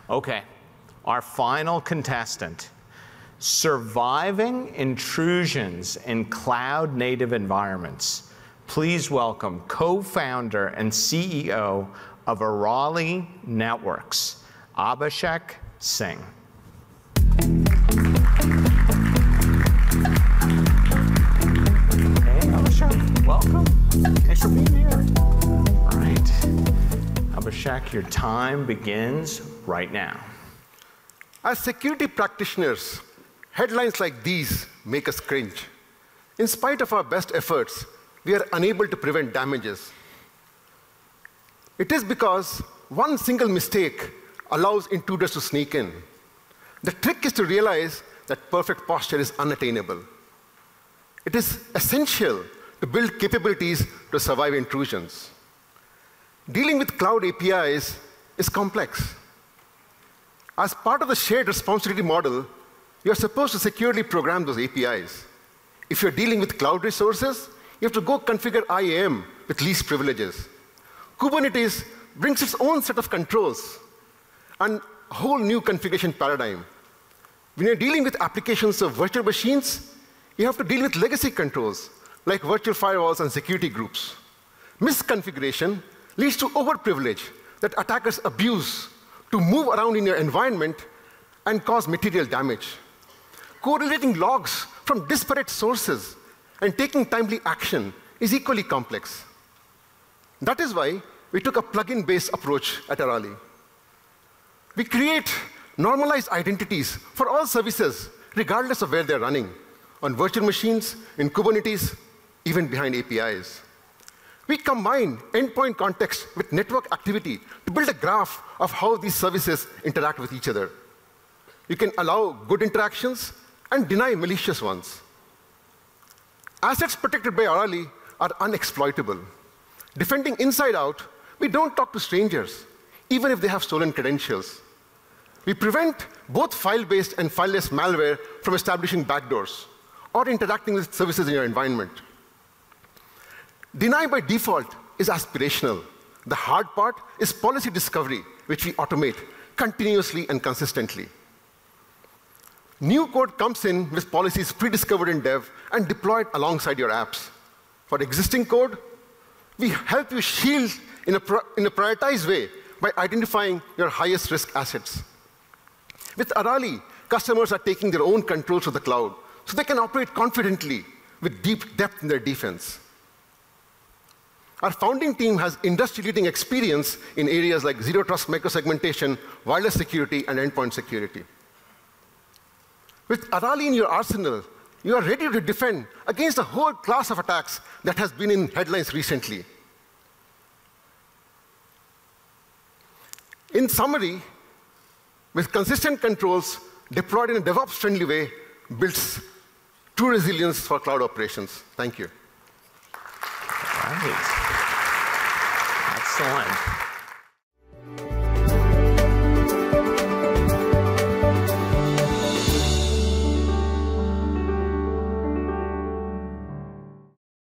Okay, our final contestant. Surviving intrusions in cloud-native environments. Please welcome co-founder and CEO of Araali Networks, Ashish Singh. Welcome. Thanks for being here. All right. Ashish, your time begins right now. As security practitioners, headlines like these make us cringe. In spite of our best efforts, we are unable to prevent damages. It is because one single mistake allows intruders to sneak in. The trick is to realize that perfect posture is unattainable. It is essential to build capabilities to survive intrusions. Dealing with cloud APIs is complex. As part of the shared responsibility model, you're supposed to securely program those APIs. If you're dealing with cloud resources, you have to go configure IAM with least privileges. Kubernetes brings its own set of controls and a whole new configuration paradigm. When you're dealing with applications of virtual machines, you have to deal with legacy controls, like virtual firewalls and security groups. Misconfiguration leads to overprivilege that attackers abuse to move around in your environment and cause material damage. Correlating logs from disparate sources and taking timely action is equally complex. That is why we took a plugin-based approach at Araali. We create normalized identities for all services, regardless of where they're running, on virtual machines, in Kubernetes, even behind APIs. We combine endpoint context with network activity to build a graph of how these services interact with each other. You can allow good interactions and deny malicious ones. Assets protected by Araali are unexploitable. Defending inside out, we don't talk to strangers, even if they have stolen credentials. We prevent both file-based and fileless malware from establishing backdoors or interacting with services in your environment. Deny by default is aspirational. The hard part is policy discovery, which we automate continuously and consistently. New code comes in with policies pre-discovered in dev and deployed alongside your apps. For existing code, we help you shield in a prioritized way by identifying your highest risk assets. With Araali, customers are taking their own controls to the cloud so they can operate confidently with deep depth in their defense. Our founding team has industry-leading experience in areas like zero trust microsegmentation, wireless security, and endpoint security. With Araali in your arsenal, you are ready to defend against a whole class of attacks that has been in headlines recently. In summary, with consistent controls deployed in a DevOps-friendly way, builds true resilience for cloud operations. Thank you. All right. Excellent.